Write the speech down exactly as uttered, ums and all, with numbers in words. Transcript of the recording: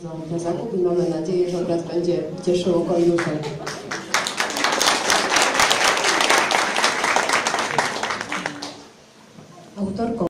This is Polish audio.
za ten zakup i mamy nadzieję, że obraz będzie cieszył oko i duszę. Autorką